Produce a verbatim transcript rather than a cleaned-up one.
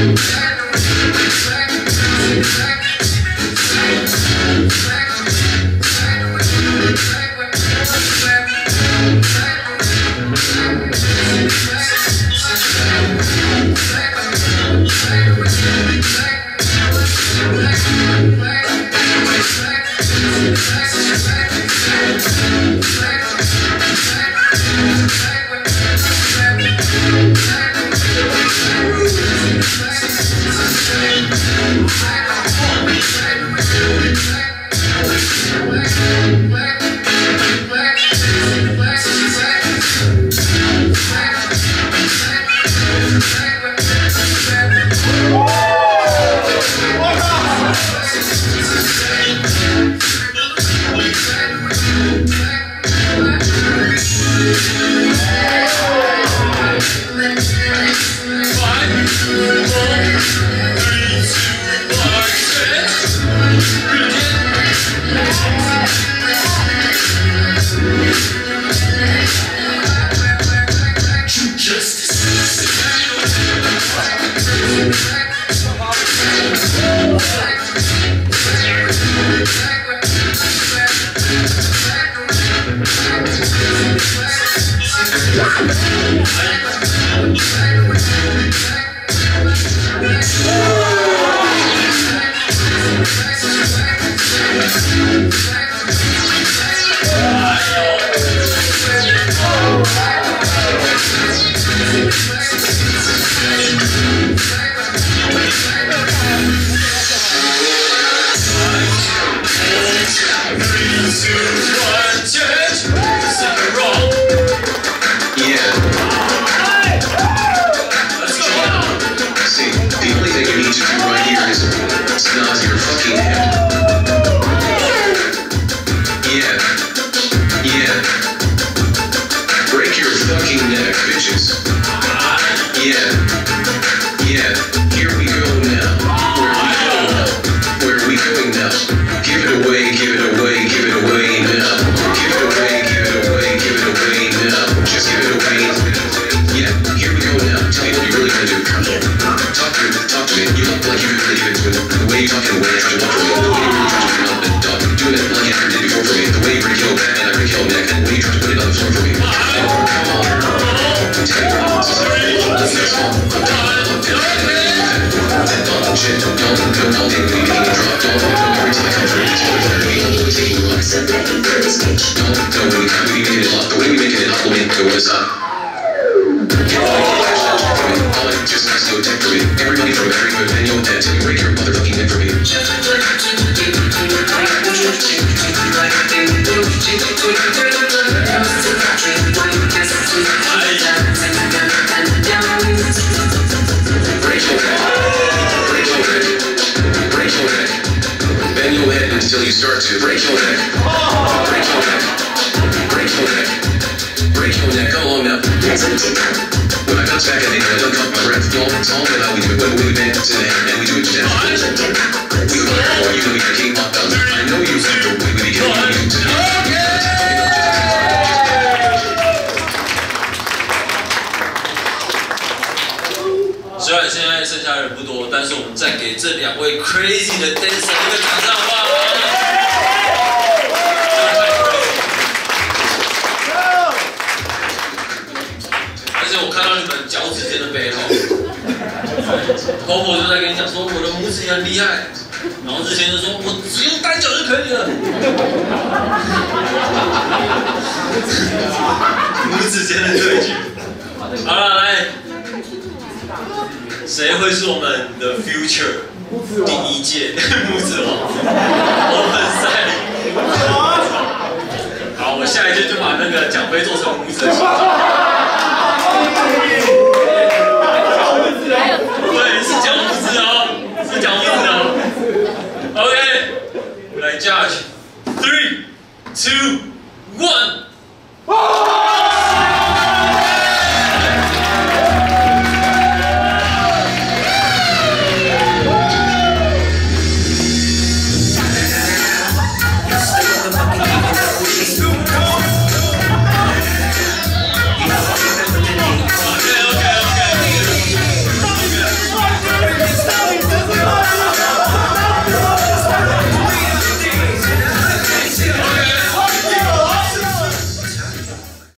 Until you start to break your neck, break your neck, break your neck, break your neck. Come along now. When I bounce back, I think I don't cut my breath. Y'all, it's all about how we do it. When we bend today, and we do it today. We go there for you, and we got King Pop down. I know you like the way we begin to do today. 虽然现在剩下人不多，但是我们再给这两位 crazy 的 dancer 一个掌声，好不好？而且我看到你们脚趾间的 battle，Pobo 就在跟你讲说我的拇指也很厉害，然后之前就说我只用单脚就可以了，拇指间的对决。好了，来。 谁会是我们的 future 第一届拇指王子 ？Open 赛。好，我下一届就把那个奖杯做成拇指的形状。